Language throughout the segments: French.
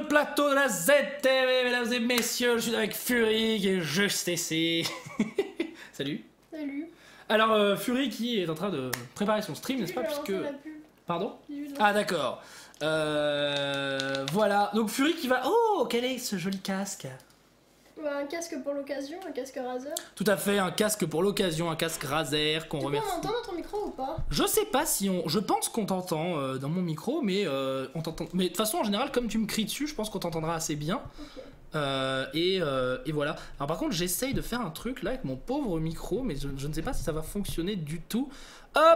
plateau de la ZTV, mesdames et messieurs, je suis avec Fury qui est juste ici. Salut. Salut. Alors Fury qui est en train de préparer son stream, n'est-ce pas, puisque... Pardon? Ah d'accord. Voilà, donc Fury qui va... Oh, quel est ce joli casque? Un casque pour l'occasion, un casque Razer. Tout à fait, un casque pour l'occasion, un casque Razer qu'on remercie. On entend dans ton micro ou pas? Je sais pas si on... Je pense qu'on t'entend dans mon micro, mais on t'entend... Mais de toute façon, en général, comme tu me cries dessus, je pense qu'on t'entendra assez bien. Okay. Et voilà. Alors par contre, j'essaye de faire un truc là avec mon pauvre micro, mais je ne sais pas si ça va fonctionner du tout. Hop,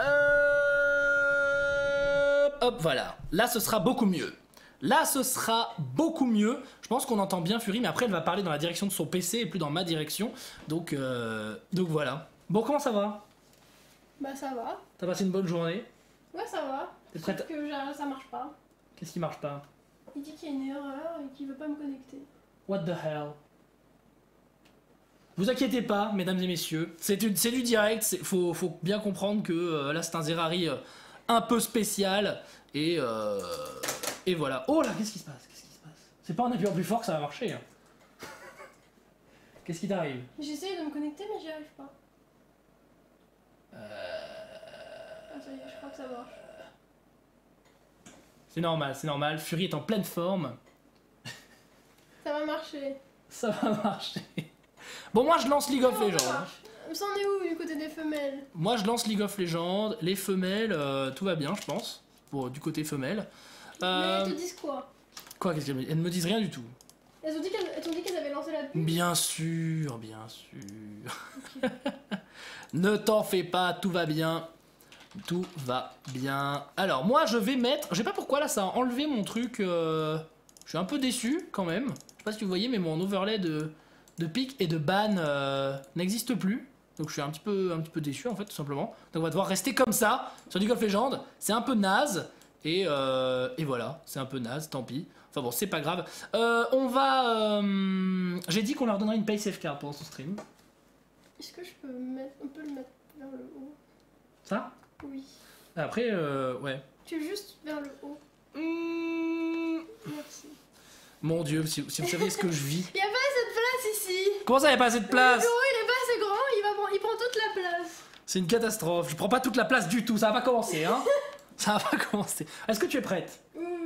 hop, voilà. Là, ce sera beaucoup mieux. Là, ce sera beaucoup mieux. Je pense qu'on entend bien Fury, mais après, elle va parler dans la direction de son PC et plus dans ma direction. Donc voilà. Bon, comment ça va? Bah ça va. T'as passé une bonne journée? Ouais, ça va. T'es prête? Sauf que ça marche pas. Qu'est-ce qui marche pas? Il dit qu'il y a une erreur et qu'il veut pas me connecter. What the hell? Vous inquiétez pas, mesdames et messieurs. C'est du direct. Faut bien comprendre que là, c'est un Zerari un peu spécial. Et voilà. Oh là, qu'est-ce qui se passe? C'est pas en appuyant plus fort que ça va marcher. Hein. Qu'est-ce qui t'arrive? J'essaye de me connecter, mais j'y arrive pas. Ah, ça y est, je crois que ça marche. C'est normal. Fury est en pleine forme. Ça va marcher. Ça va marcher. Bon, moi, je lance League of Legends. Ça en est où du côté des femelles? Moi, je lance League of Legends. Les femelles, tout va bien, je pense. Bon, du côté femelle. Mais elles te disent quoi? Quoi, qu'est-ce qu'elles me disent? Elles ne me disent rien du tout. Elles t'ont dit qu'elles avaient lancé la pub? Bien sûr. Okay. Ne t'en fais pas, tout va bien. Tout va bien. Alors, moi, je vais mettre... Je sais pas pourquoi, là, ça a enlevé mon truc. Je suis un peu déçu, quand même. Je sais pas si vous voyez, mais mon overlay de pic et de ban n'existe plus. Donc, je suis un petit peu déçu, en fait, tout simplement. Donc, on va devoir rester comme ça, sur League of Legends. C'est un peu naze. Et voilà, c'est un peu naze, tant pis. Enfin bon, c'est pas grave. On va... J'ai dit qu'on leur donnerait une pay safe card pendant ce stream. Est-ce que je peux on peut le mettre vers le haut? Ça? Oui. Après, ouais. Tu veux juste vers le haut. Merci. Mon Dieu, si vous saviez ce que je vis. Il y a pas assez de place ici. Comment ça, il n'y a pas assez de place? Le bureau, il est pas assez grand, il prend toute la place. C'est une catastrophe. Je prends pas toute la place du tout. Ça va pas commencer, hein. Ça va pas commencer. Est-ce que tu es prête?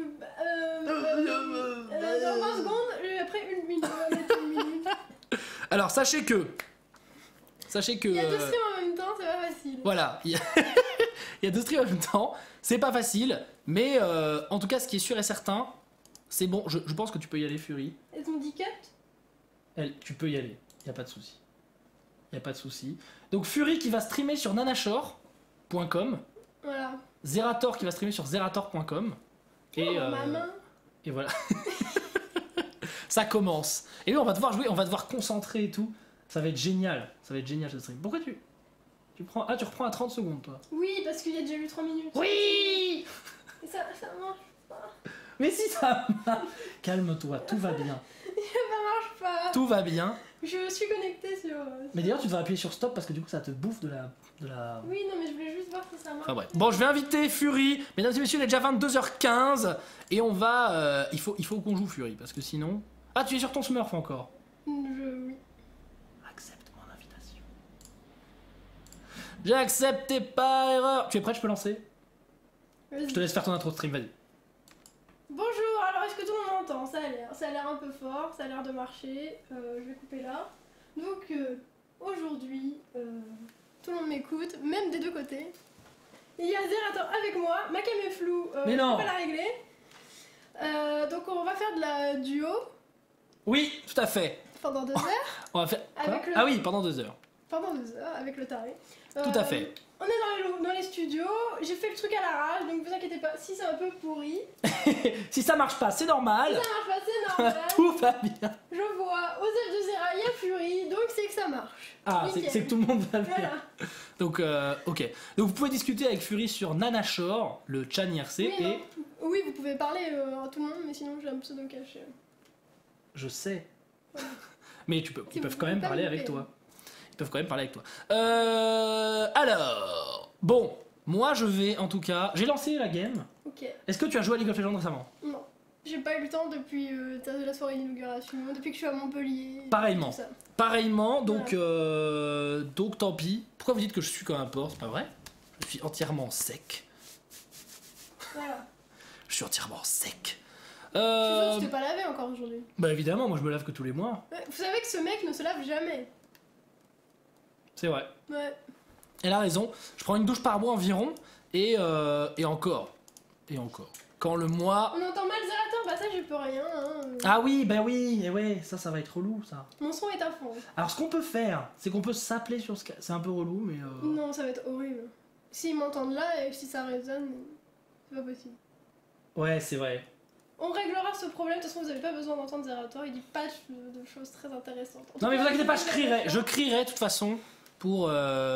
Dans 20 secondes, après une minute. Alors, sachez que... Il y a 2 streams en même temps, c'est pas facile. Voilà, il y a 2 streams en même temps, c'est pas facile, mais en tout cas, ce qui est sûr et certain, c'est bon, je pense que tu peux y aller, Fury. Et ton dit cut? Tu peux y aller, y a pas de souci. Y a pas de souci. Donc Fury qui va streamer sur nanashore.com. Voilà. Zerator qui va streamer sur zerator.com. Ma main. Et voilà. Ça commence. Et là, on va devoir jouer, on va devoir concentrer et tout. Ça va être génial. Ça va être génial ce stream. Pourquoi tu prends... Ah, tu reprends à 30 secondes, toi. Oui, parce qu'il y a déjà eu 3 minutes. Oui. Et ça marche pas. Mais si ça marche. Calme-toi, tout va bien. Ça marche pas. Tout va bien. Je suis connectée sur... Mais d'ailleurs, tu devrais appuyer sur stop parce que du coup, ça te bouffe de la... Oui, non, mais je voulais juste voir si ça marche. Enfin bref. Bon, je vais inviter Fury. Mesdames et messieurs, il est déjà 22h15. Et on va... il faut qu'on joue Fury parce que sinon... Ah, tu es sur ton Smurf encore? Oui. Accepte mon invitation. J'ai accepté par erreur. Tu es prête, je peux lancer? Je te laisse faire ton intro de stream, vas-y. Bonjour, alors est-ce que tout le monde m'entend? Ça a l'air un peu fort, ça a l'air de marcher. Je vais couper là. Donc aujourd'hui, tout le monde m'écoute, même des deux côtés. Il y a Zerator avec moi, ma cam est floue, Mais je non. peux pas la régler. Donc on va faire de la duo. Oui, tout à fait. Pendant 2 heures. On va faire... Avec le... Ah oui, pendant 2 heures. Pendant 2 heures, avec le taré. Tout à fait. On est dans les studios, j'ai fait le truc à l'arrache, donc vous inquiétez pas, si c'est un peu pourri. Si ça marche pas, c'est normal. Si ça marche pas, c'est normal. Tout va bien. Je vois, aux ailes de Zera, il y a Fury, donc c'est que ça marche. Ah, c'est que tout le monde va bien. Voilà. Donc, ok. Donc, vous pouvez discuter avec Fury sur Nanashore, le Chan IRC, Oui, et... non. Oui, vous pouvez parler à tout le monde, mais sinon j'ai un pseudo caché. Je sais. Voilà. Mais ils peuvent quand même parler avec toi. Ils peuvent quand même parler avec toi. Alors... Bon, moi je vais, en tout cas... J'ai lancé la game. Ok. Est-ce que tu as joué à League of Legends récemment? Non. J'ai pas eu le temps depuis la soirée d'inauguration, depuis que je suis à Montpellier. Pareillement. tout ça. Pareillement, donc tant pis. Pourquoi vous dites que je suis comme un porc? C'est pas vrai. Je suis entièrement sec. Voilà. Je suis entièrement sec. Je suis sûre que tu t'es pas lavé encore aujourd'hui. Bah évidemment, moi je me lave que tous les mois. Ouais, vous savez que ce mec ne se lave jamais. C'est vrai. Ouais. Elle a raison. Je prends une douche par mois environ. Et encore. Et encore. Quand le mois... On entend mal Zerator, bah ça j'y peux rien. Hein. Ah oui, bah oui, et ouais, ça va être relou ça. Mon son est à fond. Alors ce qu'on peut faire, c'est qu'on peut s'appeler sur Skype. C'est un peu relou, mais... Non, ça va être horrible. S'ils m'entendent là et si ça résonne, c'est pas possible. Ouais, c'est vrai. On réglera ce problème, de toute façon vous avez pas besoin d'entendre Zerator, il dit pas de choses très intéressantes. En tout Non mais cas, vous inquiétez pas, je je crierai de toute façon pour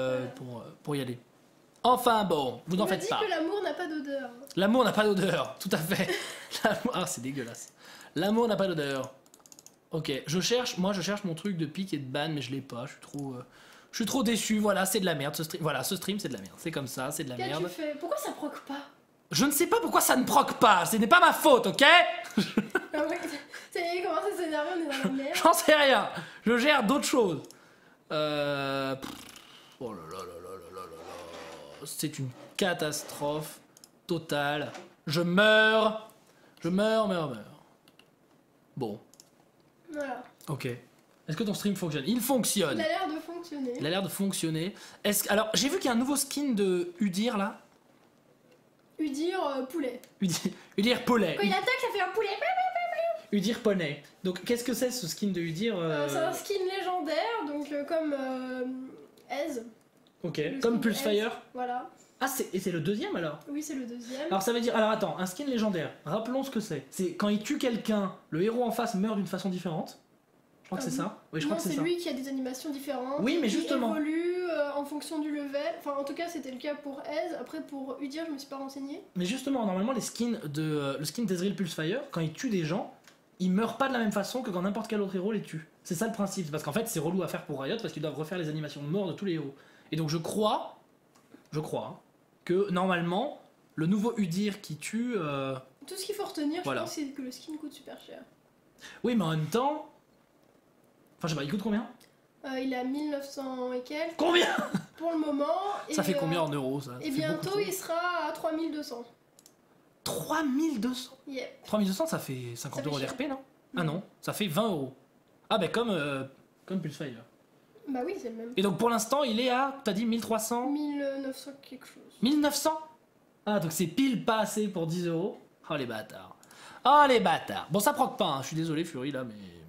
y aller. Enfin bon, vous n'en On m'a faites dit pas. que l'amour n'a pas d'odeur. L'amour n'a pas d'odeur, tout à fait. Ah, c'est dégueulasse. L'amour n'a pas d'odeur. Ok, je cherche mon truc de pique et de ban, mais je l'ai pas, je suis trop déçu, voilà, c'est de la merde ce stream. Voilà, ce stream c'est de la merde, c'est comme ça, c'est de la Qu'as-tu merde. fait? Pourquoi ça proque pas? Je ne sais pas pourquoi ça ne proc pas, ce n'est pas ma faute, ok? Ah ouais, ça y est, il commence à s'énerver, on est dans la merde. J'en sais rien, je gère d'autres choses. Oh là là là là là là là là. C'est une catastrophe totale. Je meurs. Meurs. Bon, Voilà. ok. Est-ce que ton stream fonctionne? Il fonctionne. Il a l'air de fonctionner. Il a l'air de fonctionner. Alors, j'ai vu qu'il y a un nouveau skin de Udir là. Udir poulet. Udir Poney. Quand il attaque, ça fait un poulet. Udir Poney. Donc, qu'est-ce que c'est ce skin de Udir C'est un skin légendaire, donc comme Ez. Ok, le comme skin Pulsefire. Ez. Voilà. Ah, et c'est le deuxième alors? Oui, c'est le deuxième. Alors ça veut dire, alors attends, un skin légendaire, rappelons ce que c'est. C'est quand il tue quelqu'un, le héros en face meurt d'une façon différente. Je crois que c'est ça. Oui, je crois non, que c'est c'est ça. lui qui a des animations différentes. Oui, mais qui justement. évolue en fonction du level. Enfin, en tout cas, c'était le cas pour Ez. Après, pour Udir, je me suis pas renseignée. Mais justement, normalement, les skins le skin d'Ezreal Pulsefire, quand il tue des gens, il meurt pas de la même façon que quand n'importe quel autre héros les tue. C'est ça le principe, parce qu'en fait, c'est relou à faire pour Riot parce qu'ils doivent refaire les animations de mort de tous les héros. Et donc je crois, hein, que normalement, le nouveau Udir qui tue. Tout ce qu'il faut retenir, Voilà. je pense, c'est que le skin coûte super cher. Oui, mais en même temps. Enfin, je sais pas, il coûte combien? Il a 1900 et quelques Combien? pour le moment. Ça et, fait combien en euros ça? Et Ça fait bientôt, beaucoup, il sera à 3200. 3200? Yeah. 3200, ça fait 50 Ça fait euros cher. d'RP, non? Ah non, ça fait 20 euros. Ah, bah comme Pulsefire. Bah oui, c'est le même. Et donc pour l'instant, il est à, t'as dit 1300? 1900 quelque chose. 1900? Ah, donc c'est pile pas assez pour 10 euros. Oh les bâtards. Oh les bâtards. Bon, ça proc pas, hein. Je suis désolé, Fury, là,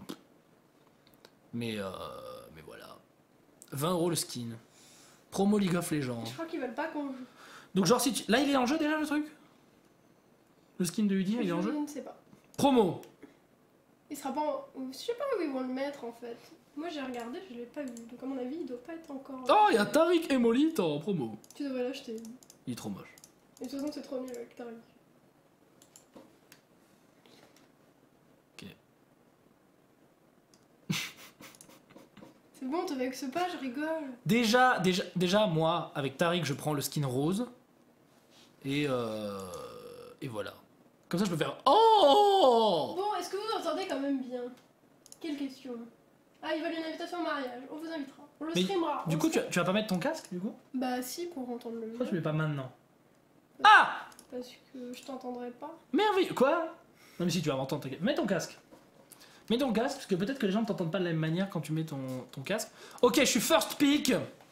mais voilà. 20 euros le skin. Promo League of Legends. Je crois qu'ils veulent pas qu'on joue. Donc, genre, si tu... Là, il est en jeu déjà le truc? Le skin de Udir, il est en Je jeu? ne sais pas. Promo. Il sera pas en... Je sais pas où ils vont le mettre en fait. Moi j'ai regardé, je l'ai pas vu. Donc à mon avis, il doit pas être encore. Oh, il y a Tariq et Molly en promo. Tu devrais l'acheter. Il est trop moche. Et de toute façon, c'est trop nul avec Tariq. Ok. C'est bon, t'es avec ce pas, je rigole. Déjà, moi, avec Tariq, je prends le skin rose. Et voilà. Comme ça, je peux faire Oh. Bon, est-ce que vous entendez quand même bien? Quelle question? Ah, ils veulent une invitation au mariage. On vous invitera. On le Mais streamera. Du On coup, le tu vas pas mettre ton casque, du coup? Bah si, pour entendre le Pourquoi tu mien. mets pas maintenant? Ah! Parce que je t'entendrai pas. Merveilleux. Quoi? Non mais si tu vas m'entendre, t'inquiète. Mets ton casque. Mets ton casque, parce que peut-être que les gens ne t'entendent pas de la même manière quand tu mets ton casque. Ok, je suis first pick.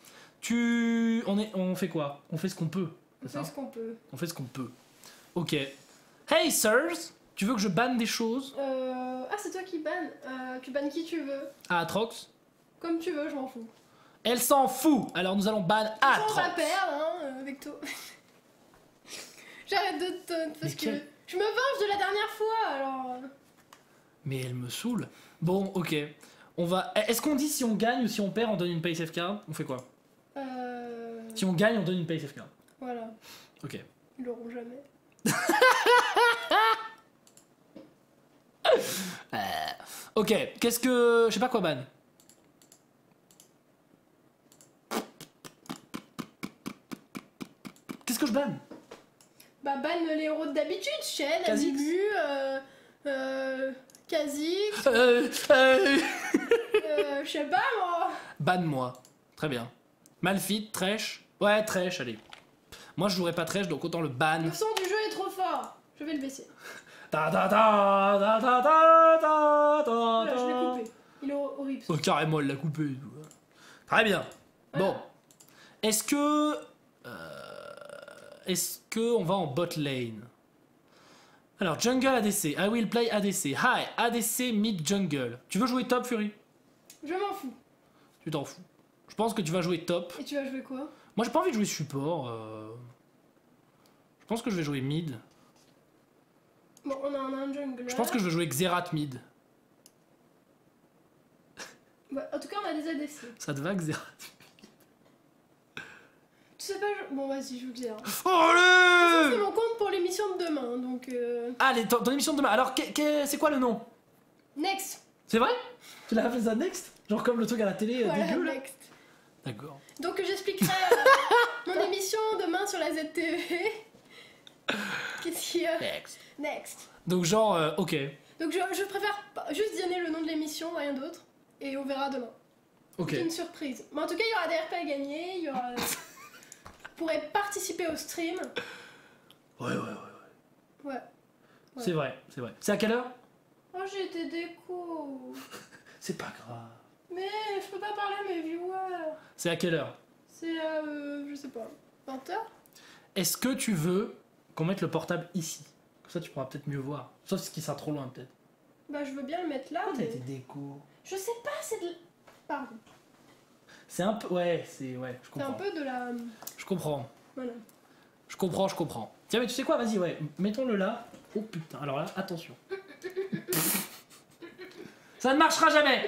On fait quoi? On fait ce qu'on peut. On C'est ça? fait ce qu'on peut. On fait ce qu'on peut. Ok. Hey sirs, tu veux que je banne des choses? Ah, c'est toi qui bannes. Tu bannes qui tu veux. À Atrox? Comme tu veux, je m'en fous. Elle s'en fout. Alors nous allons ban On va Atrox. perdre, hein, avec toi. J'arrête de te taunt parce Mais que je me venge de la dernière fois, alors. Mais elle me saoule. Bon, ok. On va. Est-ce qu'on dit si on gagne ou si on perd, on donne une PaySafe card? On fait quoi? Si on gagne, on donne une PaySafe card. Voilà. Ok. Ils l'auront jamais. Ok. Qu'est-ce que. Je sais pas quoi ban. Qu'est-ce que je banne? Bah, banne les héros d'habitude, Shen, Kha'Zix. Amumu, Kha'Zix, je sais pas moi. Banne-moi. Très bien. Malphite, Thresh. Ouais, Thresh, allez. Moi, je jouerai pas Thresh, donc autant le ban. Le son du jeu est trop fort. Je vais le baisser. Voilà, je l'ai coupé. Il est horrible. Oh, carrément, elle l'a coupé. Très bien. Bon. Est-ce que on va en bot lane? Alors, jungle ADC. I will play ADC. Hi, ADC mid jungle. Tu veux jouer top, Fury? Je m'en fous. Tu t'en fous. Je pense que tu vas jouer top. Et tu vas jouer quoi? Moi, j'ai pas envie de jouer support. Je pense que je vais jouer mid. Bon, on a un jungler. Je pense que je vais jouer Xerath mid. Bah, en tout cas, on a des ADC. Ça te va, Xerath? Tu sais pas, bon, vas-y, je vous le dis. Oh, Ça, allez! c'est mon compte pour l'émission de demain, donc. Allez, ton émission de demain. Alors, c'est quoi le nom? Next. C'est vrai? Tu l'as fait ça Next? Genre comme le truc à la télé Voilà, dégueu là? next. D'accord. Donc, j'expliquerai mon émission demain sur la ZTV. Qu'est-ce qu'il y a? Next. Next. Donc, genre, ok. Donc, je préfère juste donner le nom de l'émission, rien d'autre. Et on verra demain. Ok. C'est une surprise. Mais en tout cas, il y aura des RP à gagner. Il y aura. Vous pourrez participer au stream. Ouais. Ouais. C'est vrai, c'est vrai. C'est à quelle heure? Oh, j'ai été déco. C'est pas grave. Mais je peux pas parler à mes viewers. C'est à quelle heure? C'est je sais pas, 20h. Est-ce que tu veux qu'on mette le portable ici? Comme ça, tu pourras peut-être mieux voir. Sauf ce qui sera trop loin, peut-être. Bah, je veux bien le mettre là. Oh, t'as Mais... été déco. Je sais pas, c'est de. Pardon. C'est un peu. Ouais, je C'est comprends. un peu de la. Je comprends. Voilà. Je comprends. Tiens, mais tu sais quoi? Vas-y, ouais. Mettons-le là. Oh putain. Alors là, attention. Ça ne marchera jamais!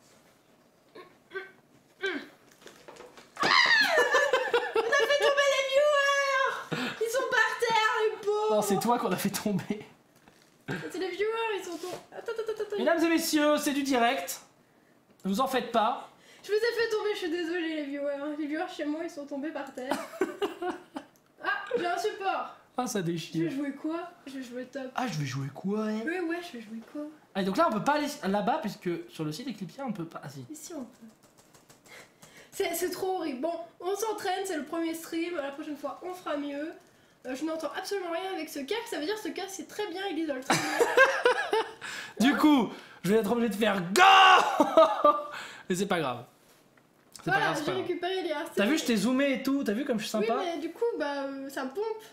Ils sont par terre, les pauvres. Non, c'est toi qu'on a fait tomber. C'est les viewers, ils sont tombés. Attends. Mesdames et messieurs, c'est du direct. Ne vous en faites pas. Je vous ai fait tomber, je suis désolée, les viewers. Les viewers chez moi, ils sont tombés par terre. Ah, j'ai un support. Ah, ça Je vais déchire. jouer quoi? Je vais jouer top. Ah, je vais jouer quoi? Ouais, je vais jouer quoi? Allez, donc là, on peut pas aller là-bas, puisque sur le site Eclipsia, on peut pas. Ah, si. Ici, on peut. C'est trop horrible. Bon, on s'entraîne, c'est le premier stream. La prochaine fois, on fera mieux. Je n'entends absolument rien avec ce casque. Ça veut dire que ce casque, c'est très bien, il isole très bien. Du coup, je vais être obligé de faire GO! Mais c'est pas grave. C'est pas Voilà, grave, c'est j'ai pas grave. récupéré les RC. T'as vu, je t'ai zoomé et tout. T'as vu comme je suis Oui, sympa? mais du coup, bah, ça pompe.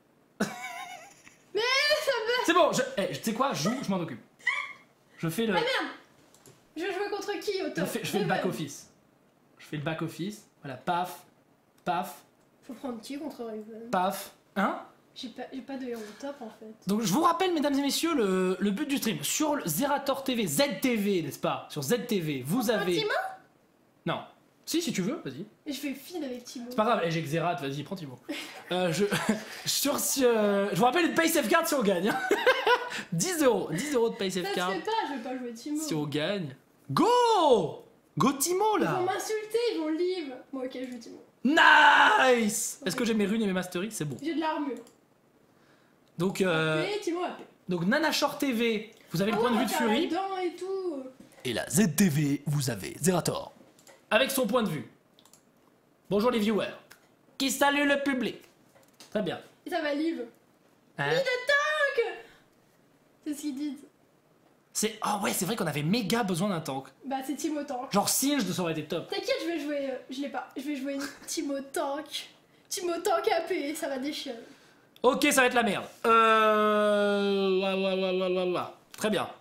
C'est bon, tu sais quoi? Joue, je m'en occupe. Je fais le. Ah merde! Je vais jouer contre qui au top? Je fais le back-office. Je fais le back-office. Voilà, paf, paf, Faut prendre qui contre Raven? paf. Hein? J'ai pas de héros top en fait. Donc je vous rappelle, mesdames et messieurs, le but du stream. Sur le Zerator TV, ZTV, n'est-ce pas? Sur ZTV, vous avez. Timo? Non. Si tu veux, vas-y. Et je fais feed avec Timo. C'est pas grave, j'ai Xerath, vas-y, prends Timo. Je vous rappelle une pay safeguard si on gagne. Hein. 10 euros. 10 euros de pay Ça se safeguard fait pas, je vais pas jouer Timo. si on gagne. Go! Go Timo Ils vont là! m'insulter, ils vont leave. Bon, ok, je joue Timo. Nice! Est-ce que j'ai mes runes et mes masteries? C'est bon. J'ai de l'armure. Donc, Et Timo AP. donc Nanashore TV, vous avez le Ah point ouais, de on vue de va faire Fury. là-dedans et tout. Et la ZTV, vous avez Zerator. Avec son point de vue. Bonjour les viewers. Qui salue le public. Très bien. Et ça va leave. Hein? C'est ce qu'ils disent. Ah ouais, c'est vrai qu'on avait méga besoin d'un tank. Bah, c'est Timo Tank. Genre Singe, ça aurait été top. T'inquiète, je vais jouer. Je l'ai pas. Je vais jouer Timo Tank. Timo Tank AP, ça va déchirer. Ok, ça va être la merde. Très bien.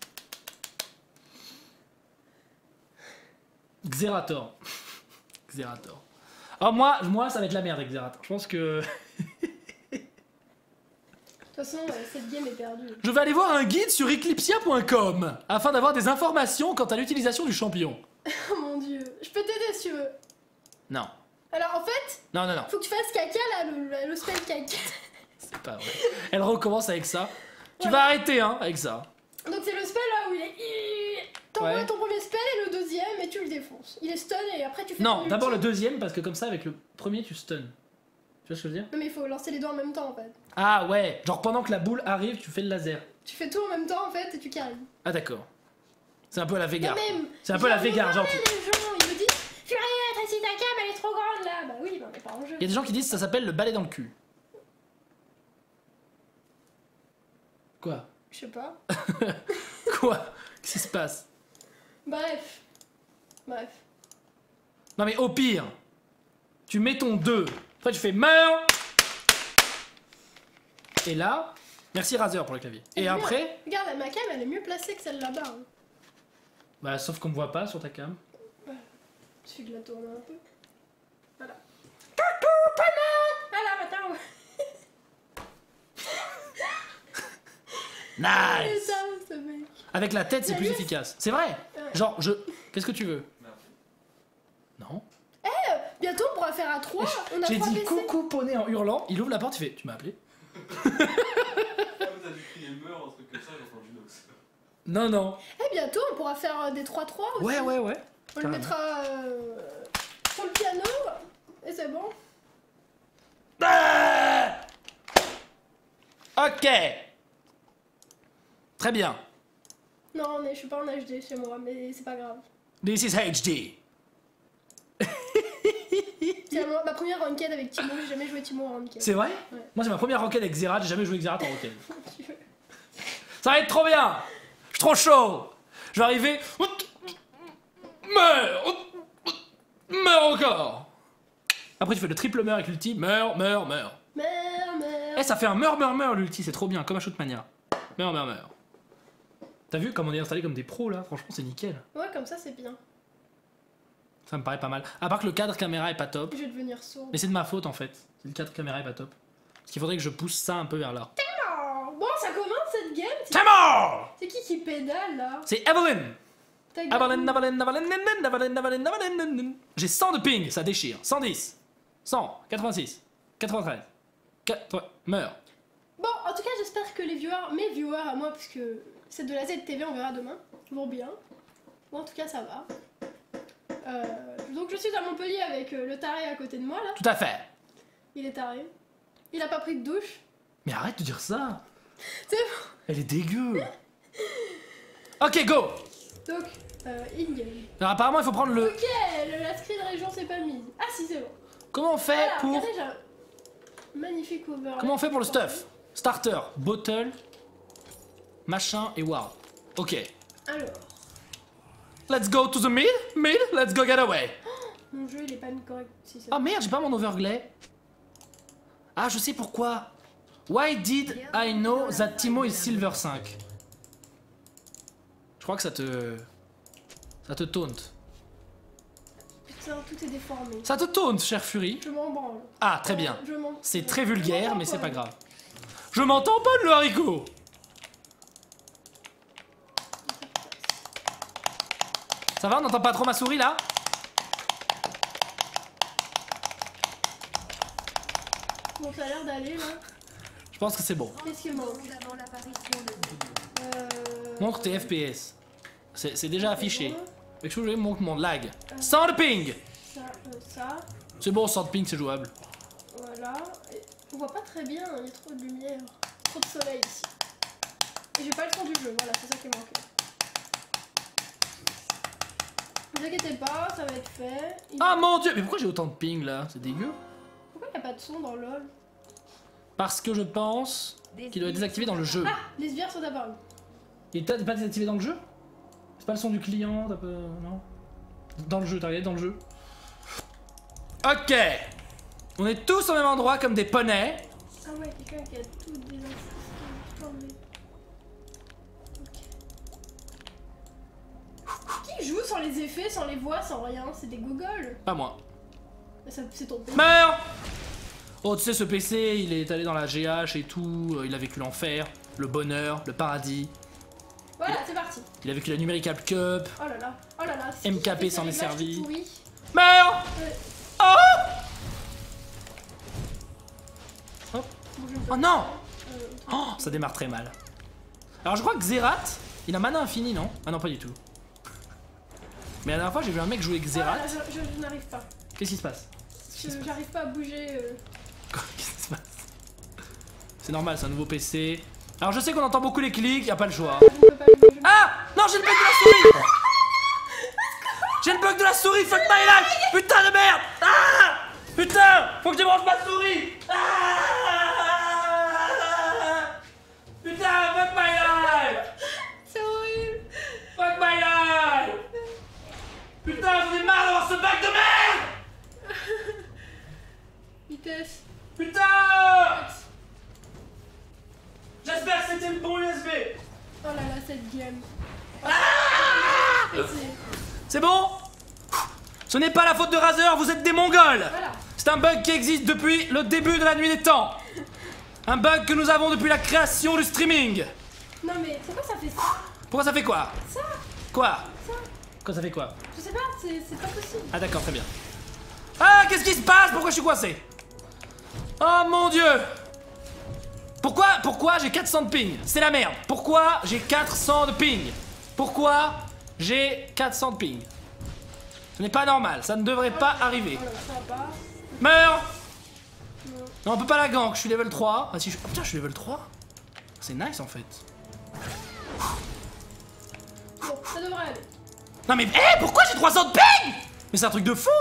Xerator. Xerator. Alors moi, ça va être la merde avec Xerator. Je pense que... De toute façon, cette game est perdue. Je vais aller voir un guide sur eclipsia.com afin d'avoir des informations quant à l'utilisation du champion. Oh mon dieu. Je peux t'aider si tu veux. Non. Alors en fait, Non. faut que tu fasses caca là, le spell caca. C'est pas vrai. Elle recommence avec ça. Tu vas arrêter, hein, avec ça. Donc c'est le spell là où il est. T'envoies Ouais. ton premier spell et le deuxième et tu le défonces. Il est stun et après tu fais. Non, ton d'abord le ultime. deuxième, parce que comme ça, avec le premier, tu stun. Tu vois ce que je veux dire? Non mais il faut lancer les deux en même temps en fait. Ah ouais, genre pendant que la boule arrive, tu fais le laser. Tu fais tout en même temps en fait et tu carries. Ah d'accord. C'est un peu la Vega. Même, C'est un peu la Vega, genre. les gens, ils me disent Furia, Tracy, ta cam, elle est trop grande là. Bah oui, mais on est pas en jeu. Il y a des gens qui disent que ça s'appelle le balai dans le cul. Quoi? Je sais pas. Quoi? Qu'est-ce qui se passe? Bref. Non mais au pire, tu mets ton 2. Après tu fais meurs. Et là, merci Razer pour le clavier. Et après, regarde, ma cam, elle est mieux placée que celle là-bas. Hein. bah sauf qu'on me voit pas sur ta cam. Voilà. Il suffit de la tourner un peu. Voilà. Attends. Nice. C'est ça, ce mec. Avec la tête, c'est plus efficace. C'est vrai. Genre, qu'est-ce que tu veux? Non. Bientôt, on pourra faire à 3. On a J'ai 3 dit PC. coucou poney en hurlant. Il ouvre la porte, il fait tu m'as appelé? T'as dû crier meurt, un truc comme ça, j'ai entendu Nox. Non. Bientôt, on pourra faire des 3-3 aussi. Ouais. On le Carrément. mettra sur le piano et c'est bon. Ah ok. Très bien. Non, je suis pas en HD chez moi, mais c'est pas grave. This is HD. C'est ma première ranked avec Timo, j'ai jamais joué Timo en ranked. C'est vrai? Ouais. Moi c'est ma première ranked avec Xerath, j'ai jamais joué avec Xerath en ranked. Ça va être trop bien. Je suis trop chaud. Je vais arriver. Meurs encore. Après tu fais le triple meurs avec l'ulti. Meurs. Merde. Eh ça fait un meurs l'ulti, c'est trop bien, comme un Shootmania. Meurs. T'as vu comme on est installé comme des pros là? Franchement c'est nickel. Ouais, comme ça, c'est bien. Ça me paraît pas mal. À part que le cadre caméra est pas top. Je vais devenir sourde. Mais c'est de ma faute en fait. Le cadre caméra est pas top. Parce qu'il faudrait que je pousse ça un peu vers là. Oh, bon, ça commence cette game. C'est mort. C'est qui pédale là? C'est Evelyn. Ta gueule. Evelyn. J'ai 100 de ping, ça déchire. 110. 100. 86. 93. 4... Meurs. Bon, en tout cas, j'espère que mes viewers à moi, parce que c'est de la ZTV, on verra demain, vont bien. Bon, en tout cas, ça va. Donc, je suis à Montpellier avec le taré à côté de moi là. Tout à fait. Il est taré. Il a pas pris de douche. Mais arrête de dire ça. C'est bon. Elle est dégueu. Ok, go. Donc, in-game. Alors apparemment il faut prendre le... Ok, la screen région c'est pas mise. Ah si, c'est bon. Comment on fait Voilà, pour... regardez, j'ai un magnifique overlay. Comment on fait pour le stuff? Starter, bottle, machin et wow. Ok. Alors, Let's go to the mid, let's go get away. mon jeu il est pas mis correct. Si, c'est Ah merde, j'ai pas mon overlay. Ah, je sais pourquoi. Why did I know that Timo is Silver 5? Je crois que ça te taunt. Putain, tout est déformé. Ça te taunt, cher Fury. Je m'en branle. Ah, très bien. Je m'en- C'est très je vulgaire, m'en mais c'est pas branle. grave. Je m'entends pas de le haricot. Ça va, on n'entend pas trop ma souris là? Bon, ça a l'air d'aller là. Je pense que c'est bon. Qu'est-ce qu'il manque? Montre tes FPS. C'est déjà affiché. Fait que je voulais montre mon lag. Sans de ping. Ça, C'est bon, sans de ping, c'est jouable. voilà. Et on voit pas très bien, il y a trop de lumière. Trop de soleil ici. Et j'ai pas le son du jeu, voilà, c'est ça qui manque. Ne vous inquiétez pas, ça va être fait. Ah mon dieu, mais pourquoi j'ai autant de ping là? C'est dégueu. Pourquoi il n'y a pas de son dans LoL? Parce que je pense qu'il doit être désactivé dans le jeu. Ah, les sbires sont apparus. Il est pas désactivé dans le jeu? C'est pas le son du client, t'as pas... Non? Dans le jeu, t'as regardé dans le jeu? Ok. On est tous au même endroit comme des poneys. Ah ouais, quelqu'un qui a tout désinstallé. Ok. Qui joue sans les effets, sans les voix, sans rien? C'est des gogoles. Pas moi. C'est ton PC. Meurs! Oh, tu sais, ce PC, il est allé dans la GH et tout. Il a vécu l'enfer, le bonheur, le paradis. Voilà, c'est parti. Il a vécu la Numerical Cup. Oh là là, oh là là. c'est qui qui MKP fait s'en ces est réglages servi. tout pourris Meurs! Ouais. Oh! Bon, je ne peux Oh pas. non! Euh, Oh, ça démarre très mal. Alors je crois que Xerath, il a mana infini, non? Ah non, pas du tout. Mais la dernière fois, j'ai vu un mec jouer oh là Xerath. là, je n'arrive pas. Qu'est-ce qui se passe? J'arrive pas à bouger. Qu'est-ce qui se passe? C'est normal, c'est un nouveau PC. Alors je sais qu'on entend beaucoup les clics, y a pas le choix. Je ne peux pas jouer. Ah non, j'ai le bug de la souris. J'ai le bug de la souris, fuck my life. Putain de merde. Ah putain, faut que je débranche ma souris. Ah putain, fuck my life. C'est horrible. Fuck my life. Putain, j'en ai marre d'avoir ce bug de merde. Vitesse. Putain. J'espère que c'était le bon USB. Oh là là, cette game. Ah c'est bon. Ce n'est pas la faute de Razer, vous êtes des mongols. Voilà. C'est un bug qui existe depuis le début de la nuit des temps. Un bug que nous avons depuis la création du streaming. Non mais pourquoi ça fait ça? Pourquoi ça fait quoi? Ça. Quoi? Ça. Quoi ça fait quoi? Je sais pas, c'est pas possible. Ah d'accord, très bien. Ah, qu'est-ce qui se passe? Pourquoi je suis coincé? Oh mon dieu! Pourquoi j'ai 400 de ping? C'est la merde. Pourquoi j'ai 400 de ping? Pourquoi j'ai 400 de ping? Ce n'est pas normal, ça ne devrait pas arriver. Oh là, ça va pas. Meurs! Non. Non, on peut pas la gank, je suis level 3. Ah si, oh, putain, je suis level 3. C'est nice en fait. Bon, ça devrait aller. Non mais, hé, pourquoi j'ai 300 de ping? Mais c'est un truc de fou!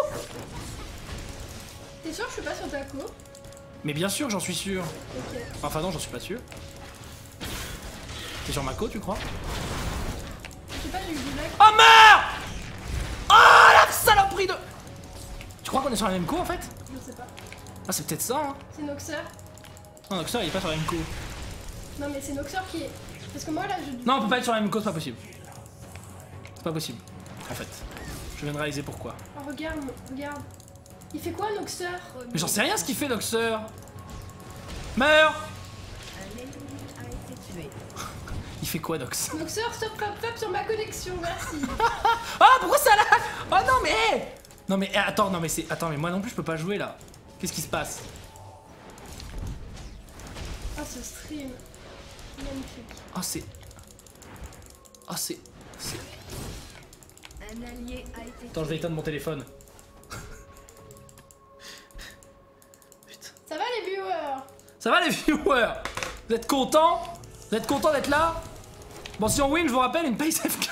T'es sûr que je suis pas sur ta co? Mais bien sûr, j'en suis sûr. Ok. Enfin non, j'en suis pas sûr. T'es sur ma co, tu crois? Je sais pas, j'ai eu du lag. Oh meurs! Oh la saloperie de... Tu crois qu'on est sur la même co en fait? Je sais pas. Ah c'est peut-être ça hein. C'est Noxer. Non, Noxer il est pas sur la même co. Non mais c'est Noxer qui est. Parce que moi là je. Non, on peut pas être sur la même co, c'est pas possible. C'est pas possible. En fait. Je viens de réaliser pourquoi. Oh, regarde, regarde. Il fait quoi Noxer? Mais j'en sais rien ce qu'il fait Noxer. Meurs! Il fait quoi Nox? Noxer, stop clap sur ma connexion, merci. Ah pourquoi ça là? Oh non mais... Non mais attends, non mais c'est... Attends mais moi non plus je peux pas jouer là. Qu'est-ce qui se passe? Oh ce stream. Magnifique. Oh c'est... Oh c'est... Un allié a été Attends je vais éteindre mon téléphone. Putain. Ça va les viewers? Ça va les viewers? Vous êtes contents? Vous êtes contents d'être là? Bon si on win je vous rappelle une pace FK.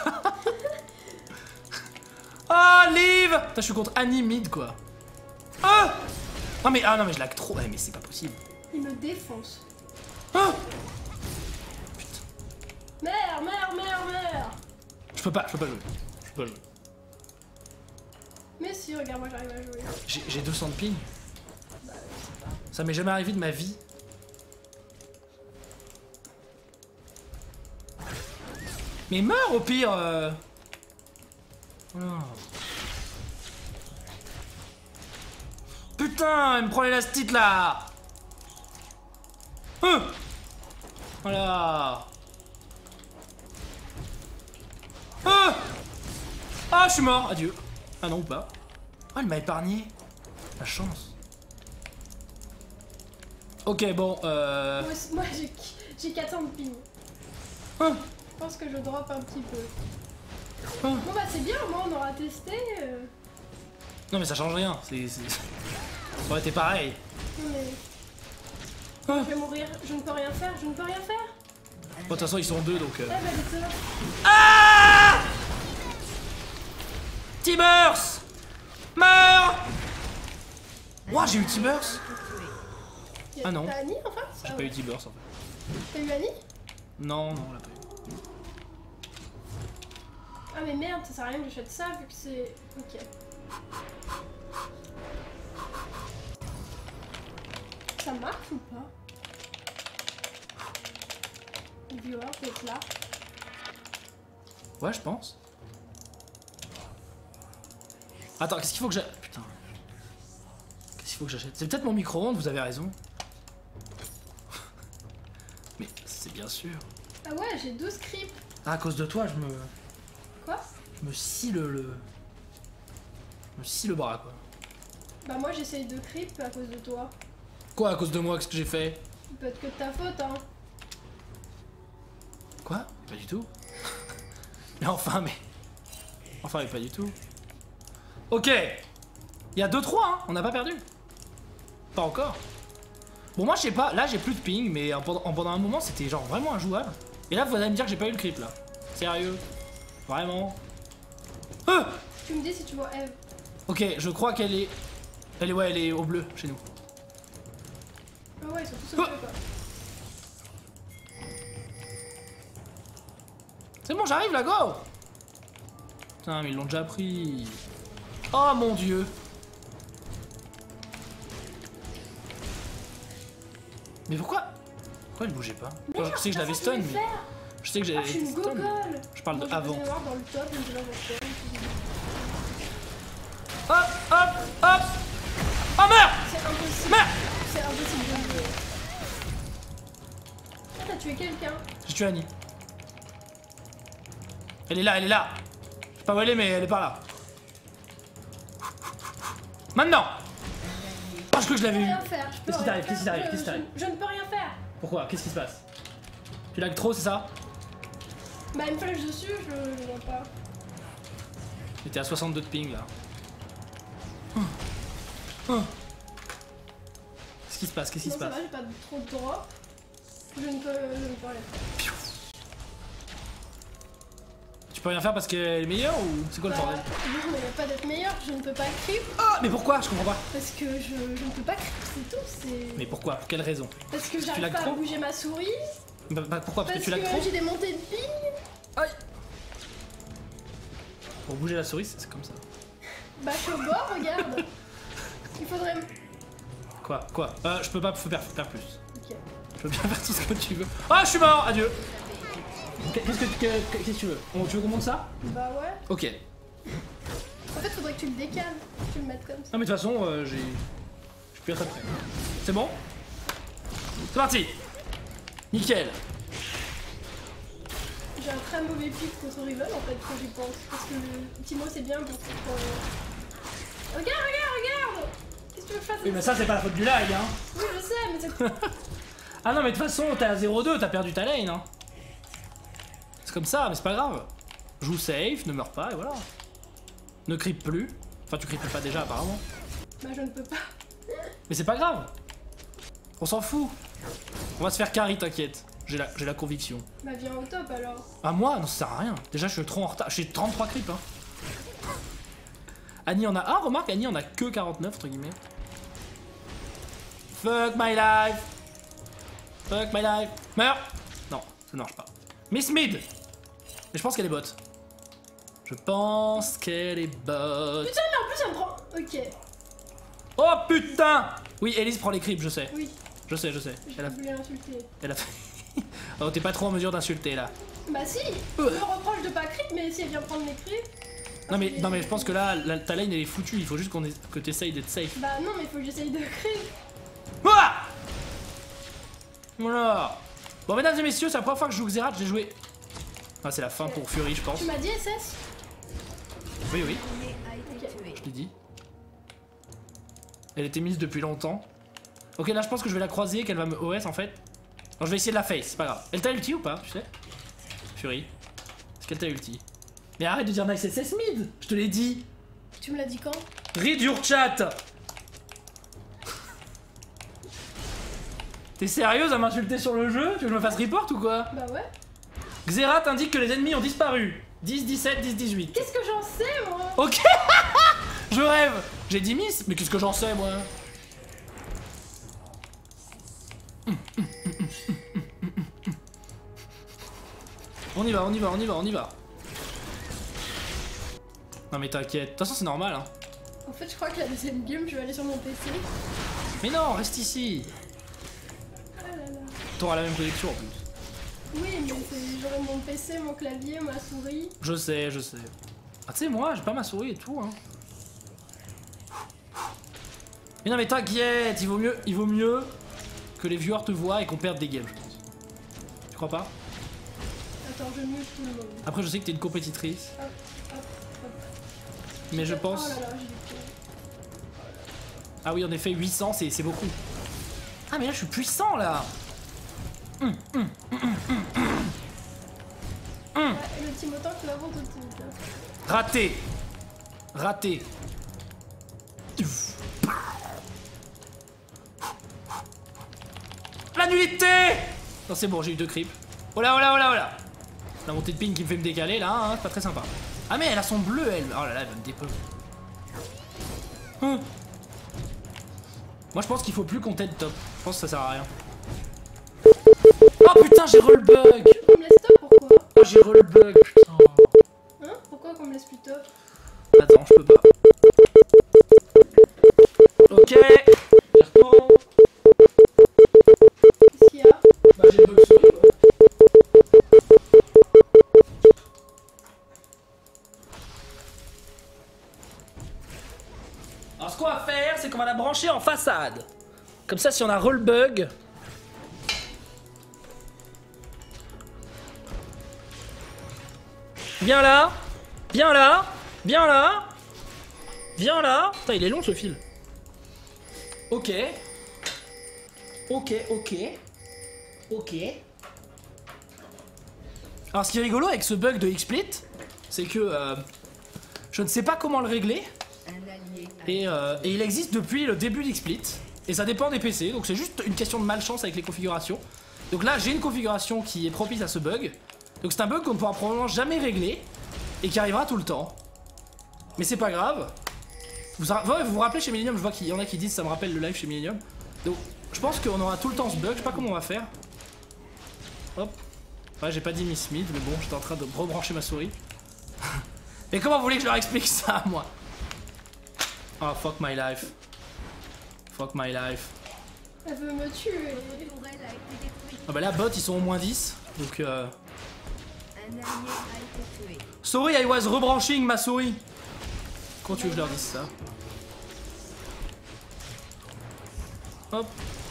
Ah Liv! Putain je suis contre Annie mid quoi. Ah non mais je lag trop. Eh, mais c'est pas possible. Il me défonce. Ah Merde. je peux pas jouer. Je peux pas jouer. Mais si, regarde, moi j'arrive à jouer. J'ai 200 de ping. Bah, je sais pas. Ça m'est jamais arrivé de ma vie. Mais meurs au pire Oh. Putain, elle me prend l'élastite là. Voilà. Ah, je suis mort, adieu. Ah non ou pas. Oh, elle m'a épargné. La chance. Ok, bon, Moi j'ai 400 de ping. Ah. Je pense que je drop un petit peu. Ah. Bon bah c'est bien, moi on aura testé. Non mais ça change rien, ça aurait été pareil. Non mais. Ah. Je vais mourir, je ne peux rien faire. Bon, de toute façon ils sont deux donc... Ah bah les deux. Ah Timers meurs. Ouah, j'ai eu Timers. Ah non. T'as Annie en fait? J'ai pas eu Timers en fait. T'as eu Annie? Non, on l'a pas eu. Ah mais merde, ça sert à rien que j'achète ça vu que c'est... Ok. Ça marche ou pas? Le viewer peut être là. Ouais, je pense. Attends, qu'est-ce qu'il faut que j'achète? Putain. Qu'est-ce qu'il faut que j'achète? C'est peut-être mon micro-ondes, vous avez raison. Mais c'est bien sûr. Ah ouais, j'ai 12 scripts. Ah, à cause de toi, je me Quoi? scie le bras, quoi. Bah moi j'essaye de creep à cause de toi. Quoi, à cause de moi? Qu'est-ce que j'ai fait? Peut être que de ta faute hein. Quoi? Pas du tout. Mais pas du tout. Ok. Il y a 2-3, hein. On n'a pas perdu. Pas encore. Bon, moi, je sais pas. Là, j'ai plus de ping, mais pendant un moment, c'était genre vraiment injouable. Et là, vous allez me dire que j'ai pas eu le creep, là. Sérieux? Vraiment? Tu me dis si tu vois Eve. Ok, je crois qu'elle est... Ouais, elle est au bleu, chez nous. Ah ouais, ils sont tous au bleu, quoi. C'est bon, j'arrive, là, go! Putain, mais ils l'ont déjà pris. Oh, mon Dieu! Mais pourquoi elle bougeait pas? Mais Je sais que je l'avais stun, mais... Je sais que Ah, je suis j'avais une stun. gogole. Je parle de avant. Moi, dans le top, une de la voiture. Hop, hop, hop! Oh, meurs! C'est impossible. Meurs! C'est impossible de jouer. Ah, t'as tué quelqu'un. J'ai tué Annie. Elle est là, elle est là! Je sais pas où elle est, mais elle est par là. Maintenant! Parce que je Je l'avais peux eu. rien faire. je peux Qu'est-ce qui rien t'arrive? faire. Qu'est-ce qui t'arrive? Qu'est-ce qui t'arrive? Je ne peux rien faire. Pourquoi? Qu'est-ce qui se passe? Tu lag trop, c'est ça? Bah, une flèche dessus, je vois pas. J'étais à 62 de ping là. Qu'est-ce qui se passe? Qu'est-ce qui Non, se ça passe? va, j'ai pas trop de drop. Je ne peux rien faire. Tu peux rien faire parce qu'elle est meilleure ou c'est quoi le Bah, bordel? non, mais y a pas d'être meilleur, je ne peux pas creep. Ah, mais pourquoi? Je comprends pas. Parce que je ne peux pas creep, c'est tout. C'est. Mais pourquoi? Pour quelle raison? Parce que tu j'arrive lags pas à trop bouger ma souris. Bah, pourquoi? Parce Parce que tu lag trop? j'ai des montées de ping. Aïe! Pour bouger la souris, c'est comme ça. Bah, je suis au bord, regarde. Il faudrait. Quoi? Je peux pas faire plus. Ok. Je peux bien faire tout ce que tu veux. Ah, je suis mort! Adieu! Qu'est-ce que tu veux? Tu veux qu'on monte ça? Bah, ouais. Ok. En fait, faudrait que tu le décales. Que tu le mettes comme ça. Non, mais de toute façon, je suis plus très près. C'est bon? C'est parti! Nickel! J'ai un très mauvais pic contre Riven en fait, quand j'y pense. Parce que Timo c'est bien pour. Regarde! Qu'est-ce que tu veux que je fasse? Oui, mais ça, c'est pas la faute du lag, hein! Oui, je sais, mais c'est. Ah non, mais de toute façon, t'es à 0-2, t'as perdu ta lane, hein! C'est comme ça, mais c'est pas grave. Joue safe, ne meurs pas, et voilà. Ne creep plus. Enfin, tu creepes pas déjà, apparemment. Bah, je ne peux pas. Mais c'est pas grave. On s'en fout. On va se faire carry, t'inquiète. J'ai la conviction. Bah, viens au top alors. Ah, moi? Non, ça sert à rien. Déjà, je suis trop en retard. Je suis 33 creep, hein. Annie en a... Ah, remarque, Annie en a que 49, entre guillemets. Fuck my life. Fuck my life. Meurs. Non, ça ne marche pas. Miss Mid. Mais je pense qu'elle est bot. Je pense qu'elle est bot. Putain, mais en plus, ça me prend. Ok, Oh putain. Oui, Elise prend les creeps, je sais. oui, Je sais. je voulais l'insulter. Elle a fait... Oh, t'es pas trop en mesure d'insulter, là. Bah, si, je me reproche de pas creep, mais si elle vient prendre mes creeps. Non mais je pense que là, ta lane elle est foutue, il faut juste que t'essayes d'être safe. Bah, non, mais faut que j'essaye de creep. Ah voilà. Bon, mesdames et messieurs, c'est la première fois que je joue Xerath, j'ai joué... Ah, c'est la fin pour Fury, je pense. Tu m'as dit SS? Oui, oui, Ok. je l'ai dit. Elle était mise depuis longtemps. Ok, là je pense que je vais la croiser, qu'elle va me OS en fait. Alors je vais essayer de la face, c'est pas grave. Elle t'a ulti ou pas, tu sais? Fury. Est-ce qu'elle t'a ulti? Mais arrête de dire nice SS mid. Je te l'ai dit. Tu me l'as dit quand? Read your chat. T'es sérieuse à m'insulter sur le jeu? Tu veux que je me fasse report ou quoi? Bah, ouais. Xerath indique que les ennemis ont disparu. 10, 17, 10, 18. Qu'est-ce que j'en sais, moi? Ok. Je rêve. J'ai dit miss, mais qu'est-ce que j'en sais moi? On y va, on y va, on y va, on y va. Non mais t'inquiète, de toute façon c'est normal hein. En fait, je crois que la deuxième game, je vais aller sur mon PC. Mais non, reste ici. Ah là là. T'auras la même connexion en plus. Oui, mais j'aurai mon PC, mon clavier, ma souris. Je sais, je sais. Ah tu sais moi, j'ai pas ma souris et tout hein. Mais non mais t'inquiète, il vaut mieux que les viewers te voient et qu'on perde des games je pense. Tu crois pas? Attends, je mute tout le monde. Après je sais que t'es une compétitrice. Hop, hop, hop. Mais je pense... Oh là là, j'ai des pieds. Ah oui en effet 800 c'est beaucoup. Ah mais là je suis puissant là. Ah, et le Timotan qui m'avance tout de suite. Hein. Raté. Raté. la nullité. Non, c'est bon, j'ai eu 2 creeps. Oh là, oh là, oh là, oh là. La montée de ping qui me fait me décaler là, hein, c'est pas très sympa. Ah, mais elle a son bleu, elle. Oh là là, elle va me dépeler. Moi, je pense qu'il faut plus qu'on t'aide top. Je pense que ça sert à rien. Oh putain, j'ai roll bug. On me laisse top, pourquoi? Oh, j'ai roll bug, putain. Hein? Pourquoi qu'on me laisse plus top? Attends, je peux pas. Ok. J'y retourne. Qu'est-ce qu'il y a? Bah, j'ai le bug souris, quoi. Alors, ce qu'on va faire, c'est qu'on va la brancher en façade. Comme ça, si on a roll bug. Viens là. Viens là. Viens là. Viens là. Putain, il est long ce fil. Ok. Ok, ok. Ok. Alors, ce qui est rigolo avec ce bug de XSplit, c'est que je ne sais pas comment le régler. Et il existe depuis le début d'XSplit. Et ça dépend des PC, donc c'est juste une question de malchance avec les configurations. Donc là, j'ai une configuration qui est propice à ce bug. Donc c'est un bug qu'on ne pourra probablement jamais régler et qui arrivera tout le temps. Mais c'est pas grave. Vous vous rappelez chez Millennium, je vois qu'il y en a qui disent ça me rappelle le live chez Millennium. Donc je pense qu'on aura tout le temps ce bug, je sais pas comment on va faire. Hop. Ouais, j'ai pas dit Miss Smith, mais bon, j'étais en train de rebrancher ma souris. Et comment vous voulez que je leur explique ça, moi? Oh, fuck my life. Fuck my life. Elle veut me tuer. Ah bah là, bot, ils sont au moins 10. Donc Sorry, I was rebranching ma souris. Quand tu veux que je leur dise ça? Hop.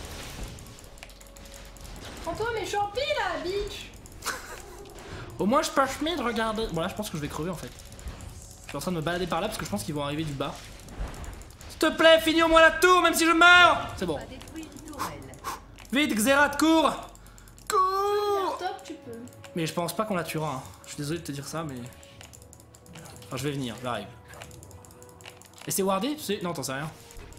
Prends-toi mes champis là, bitch. Au moins, je peux de regarder. Bon, là, je pense que je vais crever en fait. Je suis en train de me balader par là parce que je pense qu'ils vont arriver du bas. S'il te plaît, finis au moins la tour, même si je meurs. C'est bon. Vite, Xerath, cours. Cours. Top, tu peux. Mais je pense pas qu'on la tuera. Hein. Je suis désolé de te dire ça, mais. Enfin, je vais venir, j'arrive. Et c'est wardé, tu sais? Non, t'en sais rien.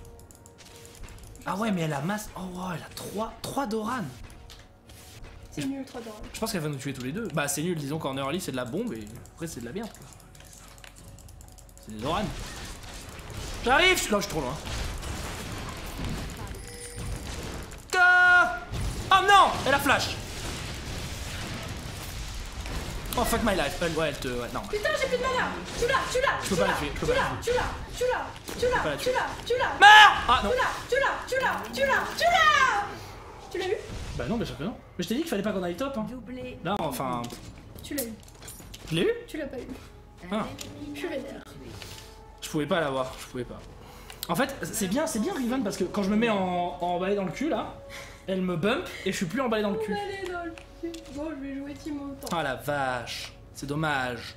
Ah ouais, mais elle a masse. Oh, wow, elle a 3 Doran. C'est nul, 3 Doran. Je pense qu'elle va nous tuer tous les deux. Bah, c'est nul, disons qu'en early c'est de la bombe et après c'est de la merde. Quoi. C'est des Doran. J'arrive! Là, je suis trop loin. Oh non! Elle a flash! Oh fuck my life. Ouais, elle te. Ouais, non. Putain, j'ai plus de mana! Tu l'as! Je peux pas la tuer, je peux pas la tuer. Tu l'as! Meurs! Ah non! Tu l'as eu? Bah non, bien sûr que non. Mais je t'ai dit qu'il fallait pas qu'on aille top. Hein. Là, enfin. Tu l'as eu. Je l'ai eu? Tu l'as pas eu. Ah. Je suis vénère. Je pouvais pas l'avoir, je pouvais pas. En fait, c'est bien Riven parce que quand je me mets en emballé dans le cul là, elle me bump et je suis plus emballé dans le cul. Emballé dans le cul. Bon, je vais jouer Team autant. Ah la vache, c'est dommage.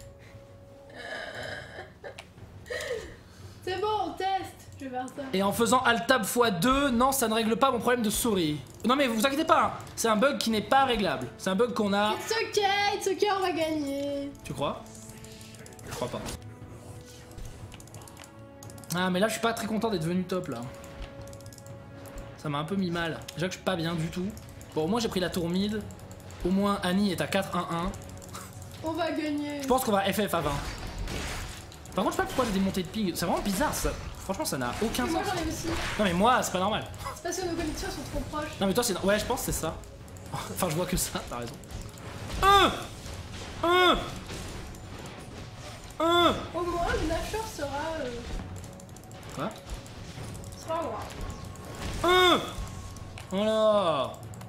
C'est bon, on teste. Je vais faire ça. Et en faisant Alt-Tab x2, non, ça ne règle pas mon problème de souris. Non mais vous inquiétez pas, hein. C'est un bug qui n'est pas réglable. C'est un bug qu'on a... It's ok, on va gagner. Tu crois? Je crois pas. Ah mais là je suis pas très content d'être venu top là. Ça m'a un peu mis mal. Déjà que je suis pas bien du tout. Bon au moins j'ai pris la tour mid. Au moins Annie est à 4-1-1. On va gagner. Je pense qu'on va FF à 20. Par contre je sais pas pourquoi j'ai des montées de ping. C'est vraiment bizarre ça. Franchement ça n'a aucun Moi sens. j'en ai aussi. Non mais moi c'est pas normal. C'est parce que nos connexions sont trop proches. Non mais toi c'est... Ouais je pense que c'est ça. Enfin je vois que ça, t'as raison. Au moins le Nashor sera... Quoi? sera roi. Oh là.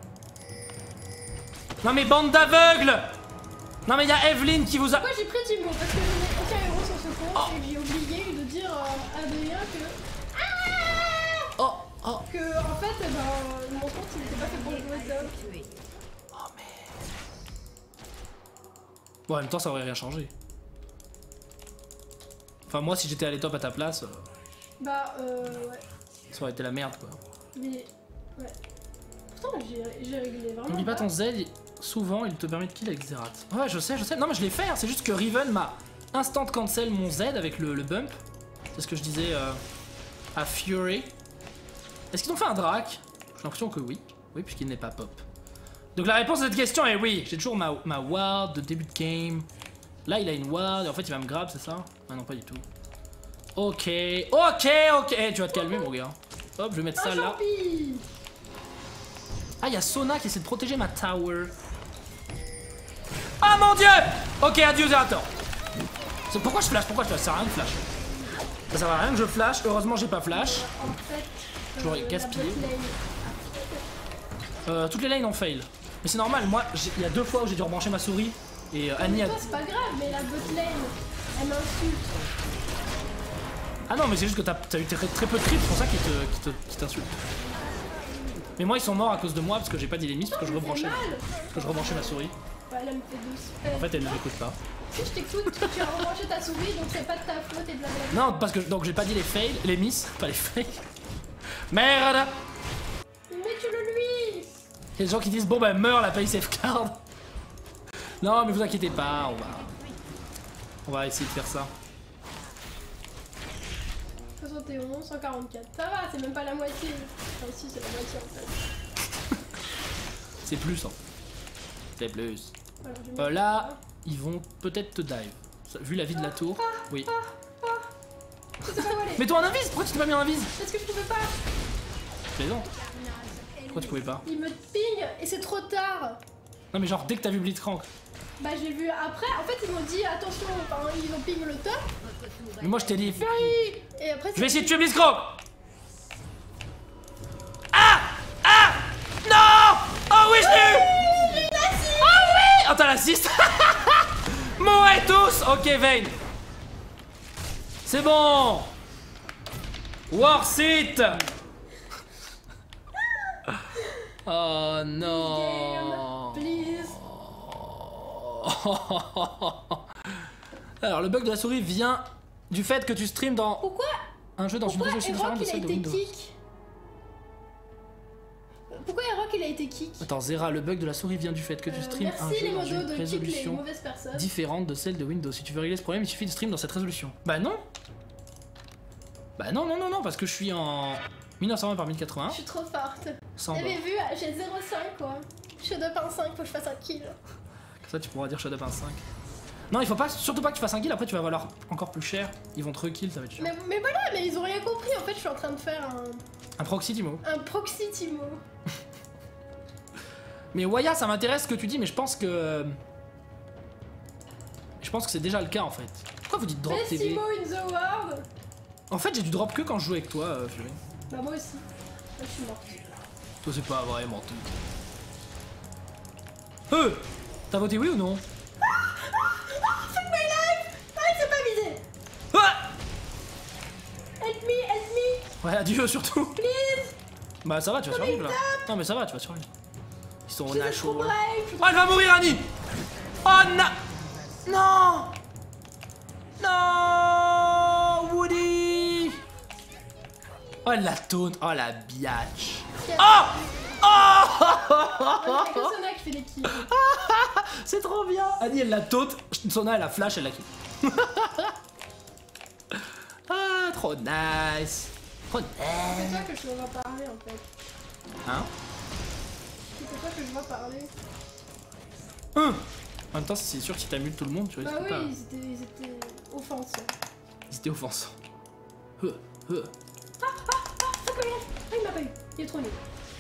Non mais bande d'aveugles. Non mais il y a Evelyn qui vous a... Pourquoi j'ai pris Timo? Parce que je n'ai aucun héros sur ce compte et que j'ai oublié de dire à Adrien que... Que en fait, mon compte il n'était pas fait pour jouer d'homme. Oh mais... Bon en même temps ça aurait rien changé. Enfin moi si j'étais allé top à ta place... Bah ouais. Ça aurait été la merde quoi. Mais... ouais. Pourtant j'ai réglé vraiment. N'oublie pas ton Z, souvent il te permet de kill avec Xerath. Ouais je sais. Non mais je l'ai fait, hein. C'est juste que Riven m'a instant cancel mon Z avec le bump. C'est ce que je disais à Fury. Est-ce qu'ils ont fait un drac? J'ai l'impression que oui. Oui, puisqu'il n'est pas pop. Donc la réponse à cette question est oui. J'ai toujours ma ward de début de game. Là, il a une ward et en fait, il va me grab, c'est ça? Ah non, pas du tout. Ok, ok, ok. Eh, tu vas te calmer, mon gars. Hop, je vais mettre ça là. Champi. Ah, il y a Sona qui essaie de protéger ma tower. Ah mon dieu! Ok, adieu Zerator. Pourquoi je flash? Pourquoi je flash? Ça sert à rien de flash. Ça sert à rien que je flash. Heureusement, j'ai pas flash. En fait, J'aurais la gaspillé. bot lane- Toutes les lanes ont fail. Mais c'est normal, moi, il y a 2 fois où j'ai dû rebrancher ma souris. Et Annie a... Toi, c'est pas grave, mais la bot lane, elle m'insulte. Ah non, mais c'est juste que t'as eu très peu de creeps, c'est pour ça qu'ils t'insultent. Mais moi, ils sont morts à cause de moi parce que j'ai pas dit les miss, parce que je rebranchais ma souris. Ouais, elle me fait douce. En fait, elle ne m'écoute pas. Si je t'écoute, tu as rebranché ta souris, donc c'est pas de ta faute et de la blague. Non, parce que donc j'ai pas dit les fails, les miss, pas les fails. Merde! Mais tu le lui. Il y a des gens qui disent bon bah meurs la paye safe card. Non mais vous inquiétez pas, on va essayer de faire ça. 71, 144. Ça va, c'est même pas la moitié. Enfin, si, c'est la moitié en fait. C'est plus hein. C'est plus. Alors, je vais Là, mettre ils vont peut-être te dive. Vu la vie de la tour, oui. ça. Je sais pas où aller. Mets-toi en invise, pourquoi tu t'es pas mis en invise? Parce que je pouvais pas. Plaisante. Pourquoi tu pouvais pas? Il me ping et c'est trop tard. Non mais genre dès que t'as vu Blitzcrank. Bah, j'ai vu après. En fait, ils m'ont dit attention, enfin, ils ont ping le top. Mais moi je t'ai dit Fury. Et après, Je vais essayer de tuer Blitzcrank. Ah! Ah! Non! Oh oui, je l'ai eu! Oh oui! Oh t'as l'assist! Mourez tous! Ok, Vayne. C'est bon! Worth it! Oh non! please. Alors le bug de la souris vient du fait que tu streams dans Pourquoi un jeu dans une résolution différente de il a celle de été Windows. kick? Pourquoi Rock il a été kick? Attends, Zera, le bug de la souris vient du fait que tu streams un Merci jeu les dans modos une de kick les résolution mauvaises personnes. différente de celle de Windows. Si tu veux régler ce problème, il suffit de stream dans cette résolution. Bah non. Bah non, non, non, non, parce que je suis en 1920 par 1080. Je suis trop forte. 100 Vous bords. avez vu, j'ai 0,5 quoi. Je suis 2.5, faut que je fasse un kill. Comme ça, tu pourras dire Shadow 25. Non, il faut pas, surtout pas que tu fasses un kill, après tu vas valoir encore plus cher. Ils vont te rekill, ça va être chiant. Mais voilà, mais ils ont rien compris. En fait, je suis en train de faire Un proxy, Timo. un proxy Timo. Mais Waya, ça m'intéresse ce que tu dis, mais je pense que. Je pense que c'est déjà le cas en fait. Pourquoi vous dites drop Best TV? Timo in the world. En fait, j'ai du drop que quand je joue avec toi, Fury. Bah, moi aussi. Là, je suis morte. Toi, c'est pas vraiment tout. T'as voté oui ou non? Fuck my life. Ah, il s'est pas visé. Ah Help me, help me. Ouais, adieu surtout. Please. Bah, ça va, tu vas survivre là. Non, mais ça va, tu vas survivre. Ils sont Je suis nachos. trop là. brave. Oh, elle va mourir, Annie! Oh, non! Non! Woody! Oh, la taunt! Oh, la biatch! Oh! Oh! Il y a que Sona qui fait des kills. C'est trop bien! Annie, elle la taunt. Sona, elle la flash, elle la kill. Ah, trop nice! Trop C'est nice! toi que je dois parler en fait. Hein? C'est toi que je dois parler. En même temps, c'est sûr que si t'amules tout le monde, tu risques Bah oui, pas. ils étaient offensants. Ils étaient offensants. Ah, il m'a pas eu. Il est trop nul.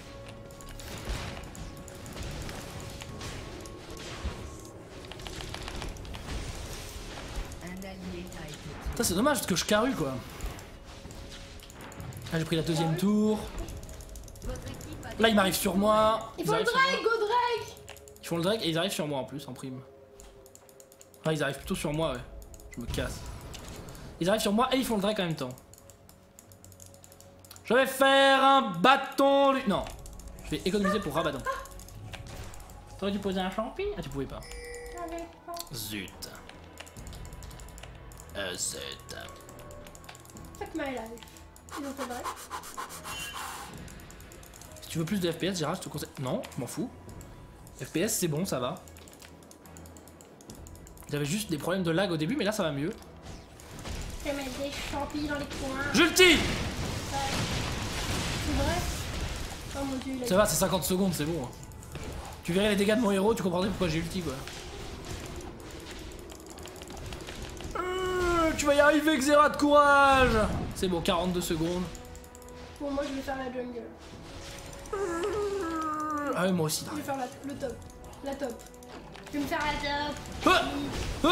Ça c'est dommage parce que je carrue quoi. Ah, j'ai pris la deuxième tour. Là ils m'arrivent sur moi. Il faut le arrivent sur moi. Drake, go Drake. Ils font le Drake et ils arrivent sur moi en plus en prime. Ah ils arrivent plutôt sur moi ouais. Je me casse. Ils arrivent sur moi et ils font le Drake en même temps. Je vais faire un bâton. Non. Je vais économiser pour Rabadon. T'aurais dû poser un champi? Ah tu pouvais pas. Zut. Zut. Fuck my life. Ils ont fait vrai. Si tu veux plus de FPS, Gérard, je te conseille. Non, je m'en fous. FPS, c'est bon, ça va. J'avais juste des problèmes de lag au début, mais là ça va mieux. Je vais mettre des champignons dans les coins. J'ulti! C'est vrai. Oh mon dieu, il a Ça va, c'est 50 secondes, c'est bon. Hein. Tu verrais les dégâts de mon héros, tu comprendrais pourquoi j'ai ulti quoi. Tu vas y arriver, Xerath, de courage. C'est bon, 42 secondes. Bon, moi je vais faire la jungle. Ah ouais, moi aussi. Je vais faire le top. La top. Je vais me faire la top.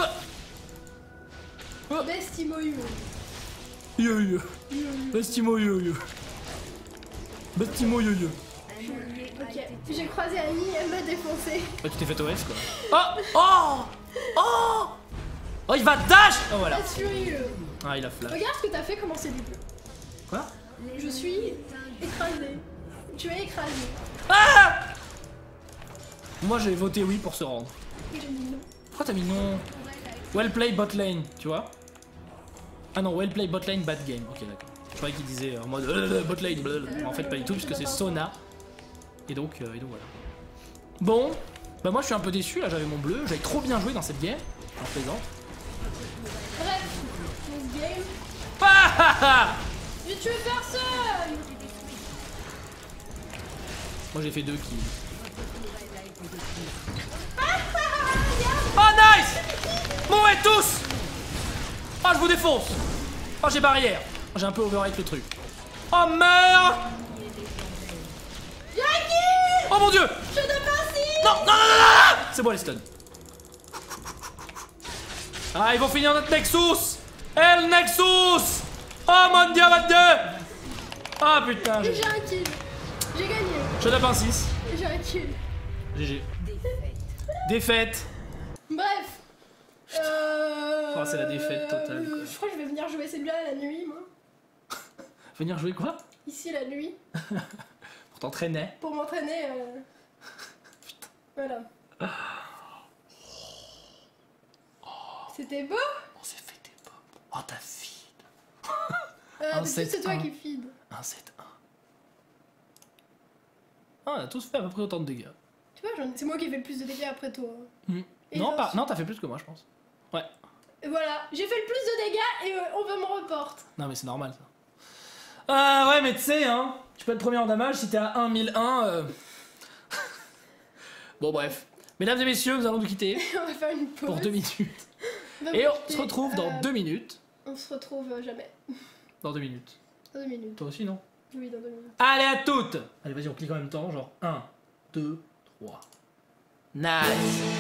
Bestimo you. Yo yo. Bestimo yo yo. Bestimo yo yo. Ok, j'ai croisé Annie, elle m'a défoncé. Bah, tu t'es fait OS quoi. Oh oh oh oh, il va dash. Oh voilà. That's you. Ah, il a flash. Regarde ce que t'as fait, comment c'est dégueu. Quoi? Je suis écrasée. Tu es écrasée. Ah! Moi j'ai voté oui pour se rendre. J'ai mis non. Pourquoi t'as mis non? Well play bot lane, tu vois? Ah non, well play bot lane bad game. Ok, d'accord. Je croyais qu'il disait en mode bot lane, blablabla. En fait, pas du tout, puisque c'est Sona. Et donc voilà. Bon, bah moi je suis un peu déçu, là j'avais mon bleu, j'avais trop bien joué dans cette game. En plaisante. Bref, this game. Ah ah ah! J'ai tué personne. Moi j'ai fait 2 kills. Oh nice! Mourez tous! Oh je vous défonce! Oh j'ai barrière! J'ai un peu override le truc. Oh merde! Yaki! Oh mon dieu! Je te passe. Non, non, non, non, non! C'est bon les stuns. Ah ils vont finir notre Nexus! El Nexus! Oh mon dieu, mon dieu! Ah putain, J'ai un kill. J'ai gagné. je tape un 6. J'ai un kill. GG. Défaite. Bref. Oh, c'est la défaite totale, quoi. Je crois que je vais venir jouer celui-là la nuit, moi. Venir jouer quoi? Ici la nuit. Pour t'entraîner. Pour m'entraîner. Voilà. C'était beau. On s'est fait des pommes. Oh ta feed. D'habitude, c'est toi 7-1. qui feed. Un 7-1. Ah, on a tous fait à peu près autant de dégâts. Tu vois, c'est moi qui ai fait le plus de dégâts après toi. Et Non, genre, non, t'as fait plus que moi, je pense. Ouais. Et voilà, j'ai fait le plus de dégâts et on veut me reporte. Non, mais c'est normal ça. Ouais, mais tu sais, hein, tu peux être premier en damage si t'es à 1001. Bon, bref. Mesdames et messieurs, nous allons nous quitter On va faire une pause. pour 2 minutes. On va Et on profiter, se retrouve dans 2 minutes. On se retrouve jamais. Dans 2 minutes. Dans 2 minutes. Toi aussi, non? Oui, dans 2 minutes. Allez, à toutes! Allez, vas-y, on clique en même temps, genre 1, 2, 3. Nice!